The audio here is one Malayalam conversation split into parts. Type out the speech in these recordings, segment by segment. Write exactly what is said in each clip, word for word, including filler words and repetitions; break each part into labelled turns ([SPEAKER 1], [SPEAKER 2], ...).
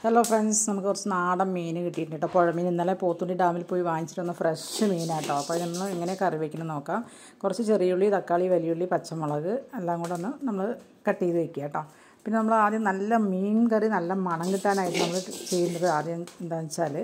[SPEAKER 1] ഹലോ ഫ്രണ്ട്സ്, നമുക്ക് കുറച്ച് നാടൻ മീൻ കിട്ടിയിട്ടുണ്ട് കേട്ടോ. പുഴമീൻ ഇന്നലെ പോത്തുണ്ടി ഡാമിൽ പോയി വാങ്ങിച്ചിട്ട് വന്ന ഫ്രഷ് മീനാട്ടോ. അപ്പോൾ നമ്മൾ എങ്ങനെ കറി വയ്ക്കണം നോക്കാം. കുറച്ച് ചെറിയുള്ളി, തക്കാളി, വലിയുള്ളി, പച്ചമുളക് എല്ലാം കൂടെ ഒന്ന് നമ്മൾ കട്ട് ചെയ്ത് വെക്കുക കേട്ടോ. പിന്നെ നമ്മൾ ആദ്യം നല്ല മീൻ കറി നല്ല മണം കിട്ടാനായിട്ട് നമ്മൾ ചെയ്യുന്നത് ആദ്യം എന്താണെന്ന് വെച്ചാൽ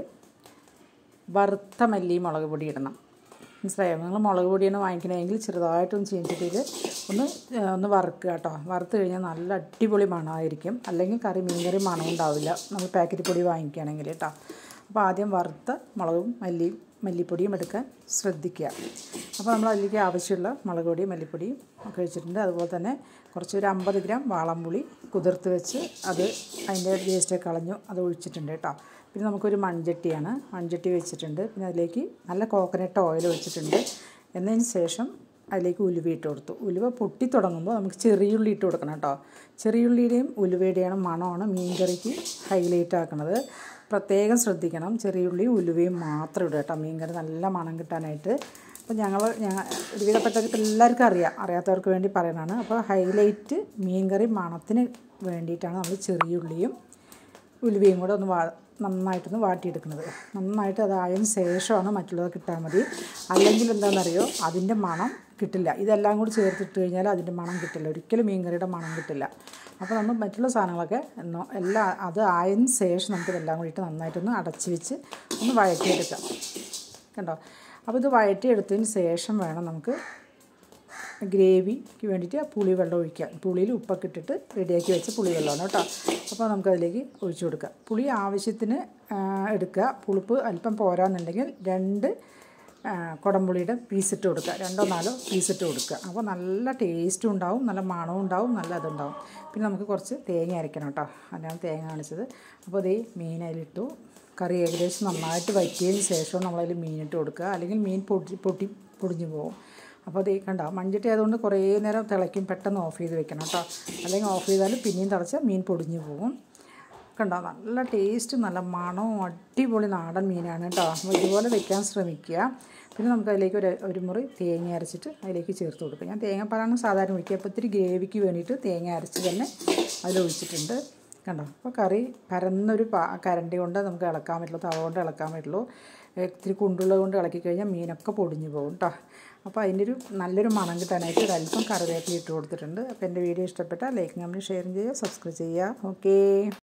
[SPEAKER 1] വറുത്ത മല്ലി മുളക് പൊടി ഇടണം. മനസ്സിലായോ? നിങ്ങൾ മുളക് പൊടിയാണ് വാങ്ങിക്കണമെങ്കിൽ ചെറുതായിട്ടൊന്ന് ചീഞ്ചട്ടിയിൽ ഒന്ന് ഒന്ന് വറുക്കുക കേട്ടോ. വറുത്ത് കഴിഞ്ഞാൽ നല്ല അടിപൊളി മണമായിരിക്കും. അല്ലെങ്കിൽ കറി മീൻ കറി മണം ഉണ്ടാവില്ല നമ്മൾ പാക്കറ്റ് പൊടി വാങ്ങിക്കുകയാണെങ്കിൽ കേട്ടോ. അപ്പോൾ ആദ്യം വറുത്ത മുളകും മല്ലിയും മല്ലിപ്പൊടിയും എടുക്കാൻ ശ്രദ്ധിക്കുക. അപ്പോൾ നമ്മൾ അതിലേക്ക് ആവശ്യമുള്ള മുളക് പൊടിയും മല്ലിപ്പൊടിയും ഒക്കെ വെച്ചിട്ടുണ്ട്. അതുപോലെ തന്നെ കുറച്ച് ഒരു അമ്പത് ഗ്രാം വാളംപുളി കുതിർത്ത് വെച്ച് അത് അതിൻ്റെ വേസ്റ്റൊക്കെ കളഞ്ഞു അത് ഒഴിച്ചിട്ടുണ്ട് കേട്ടോ. പിന്നെ നമുക്കൊരു മൺചട്ടിയാണ്, മൺചട്ടി വെച്ചിട്ടുണ്ട്. പിന്നെ അതിലേക്ക് നല്ല കോക്കനട്ട് ഓയിൽ ഒഴിച്ചിട്ടുണ്ട്. എന്നതിന് ശേഷം അതിലേക്ക് ഉലുവ ഇട്ട് കൊടുത്തു. ഉലുവ പൊട്ടി തുടങ്ങുമ്പോൾ നമുക്ക് ചെറിയുള്ളി ഇട്ട് കൊടുക്കണം കേട്ടോ. ചെറിയുള്ളിയുടെയും ഉലുവയുടെയാണ് മണമാണ് മീൻ കറിക്ക് ഹൈലൈറ്റ് ആക്കുന്നത്. പ്രത്യേകം ശ്രദ്ധിക്കണം. ചെറിയുള്ളിയും ഉലുവയും മാത്രം ഇടുക കേട്ടോ, മീൻ കറി നല്ല മണം കിട്ടാനായിട്ട്. അപ്പോൾ ഞങ്ങൾ ഞങ്ങൾ ഒരുവിധപ്പെട്ടവർക്ക് എല്ലാവർക്കും അറിയാം, അറിയാത്തവർക്ക് വേണ്ടി പറയുന്നതാണ്. അപ്പോൾ ഹൈലൈറ്റ് മീൻ കറി മണത്തിന് വേണ്ടിയിട്ടാണ് നമ്മൾ ചെറിയുള്ളിയും ഉലുവയും കൂടെ ഒന്ന് വാ നന്നായിട്ടൊന്ന് വാട്ടിയെടുക്കുന്നത്. നന്നായിട്ട് അതായതിനു ശേഷമാണ് മറ്റുള്ളത് കിട്ടാൻ മതി. അല്ലെങ്കിൽ എന്താണെന്നറിയോ, അതിൻ്റെ മണം കിട്ടില്ല. ഇതെല്ലാം കൂടി ചേർത്തിട്ട് കഴിഞ്ഞാൽ അതിൻ്റെ മണം കിട്ടില്ല, ഒരിക്കലും മീൻ കറിയുടെ മണം കിട്ടില്ല. അപ്പോൾ നമ്മൾ മറ്റുള്ള സാധനങ്ങളൊക്കെ എന്നോ എല്ലാം അത് ആയതിനു ശേഷം നമുക്കിതെല്ലാം കൂടിയിട്ട് നന്നായിട്ടൊന്ന് അടച്ച് വെച്ച് ഒന്ന് വഴറ്റിയെടുക്കാം കണ്ടോ. അപ്പോൾ ഇത് വഴറ്റിയെടുത്തതിന് ശേഷം വേണം നമുക്ക് ഗ്രേവിക്ക് വേണ്ടിയിട്ട് ആ പുളി വെള്ളം ഒഴിക്കാം. പുളിയിൽ ഉപ്പൊക്കെ ഇട്ടിട്ട് റെഡിയാക്കി വെച്ച പുളി വെള്ളമാണ് കേട്ടോ. അപ്പോൾ നമുക്കതിലേക്ക് ഒഴിച്ചു കൊടുക്കാം. പുളി ആവശ്യത്തിന് എടുക്കുക. പുളിപ്പ് അല്പം പോരാന്നുണ്ടെങ്കിൽ രണ്ട് കുടംപുളിയുടെ പീസിട്ട് കൊടുക്കുക, രണ്ടോ നാലോ പീസിട്ട് കൊടുക്കുക. അപ്പോൾ നല്ല ടേസ്റ്റും ഉണ്ടാവും, നല്ല മണവും ഉണ്ടാവും, നല്ല ഇതുണ്ടാവും. പിന്നെ നമുക്ക് കുറച്ച് തേങ്ങ അരയ്ക്കണം കേട്ടോ. അതിനാണ് തേങ്ങ കാണിച്ചത്. അപ്പോൾ ഇതേ മീൻ അതിലിട്ടു. കറി ഏകദേശം നന്നായിട്ട് വറ്റിയതിന് ശേഷം നമ്മളതിൽ മീനിട്ട് കൊടുക്കുക, അല്ലെങ്കിൽ മീൻ പൊടി പൊട്ടി പൊടിഞ്ഞു പോകും. അപ്പോൾ അത് കണ്ടോ, മൺചട്ടി ആയതുകൊണ്ട് കുറേ നേരം തിളയ്ക്കും. പെട്ടെന്ന് ഓഫ് ചെയ്ത് വെക്കണം കേട്ടോ, അല്ലെങ്കിൽ ഓഫ് ചെയ്താൽ പിന്നെയും തിളച്ചാൽ മീൻ പൊടിഞ്ഞു പോകും. കണ്ടോ, നല്ല ടേസ്റ്റ് നല്ല മണവും അടിപൊളി നാടൻ മീനാണ് കേട്ടോ. അപ്പോൾ ഇതുപോലെ വെക്കാൻ ശ്രമിക്കുക. പിന്നെ നമുക്ക് അതിലേക്ക് ഒരു ഒരു മുറി തേങ്ങ അരച്ചിട്ട് അതിലേക്ക് ചേർത്ത് കൊടുക്കുക. ഞാൻ തേങ്ങാപ്പാലാണ് സാധാരണ ഒഴിക്കുക. അപ്പോൾ ഇത്തിരി ഗ്രേവിക്ക് വേണ്ടിയിട്ട് തേങ്ങ അരച്ച് തന്നെ അതിലൊഴിച്ചിട്ടുണ്ട് കണ്ടോ. അപ്പോൾ കറി പരന്നൊരു പാ കരണ്ടി കൊണ്ട് നമുക്ക് ഇളക്കാൻ പറ്റുള്ളൂ, തവ കൊണ്ട് ഇളക്കാൻ പറ്റുള്ളൂ. ഇത്തിരി കുണ്ടുള്ളത് കൊണ്ട് ഇളക്കി കഴിഞ്ഞാൽ മീനൊക്കെ പൊടിഞ്ഞു പോകും കേട്ടോ. അപ്പോൾ അതിൻ്റെ ഒരു നല്ലൊരു മണം കിട്ടാനായിട്ട് ഒരല്പം കറിവേപ്പില ഇട്ട് കൊടുത്തിട്ടുണ്ട്. അപ്പോൾ എൻ്റെ വീഡിയോ ഇഷ്ടപ്പെട്ടാൽ ലൈക്ക്, കമൻറ്റ്, ഷെയർ ചെയ്യുക, സബ്സ്ക്രൈബ് ചെയ്യുക. ഓക്കേ.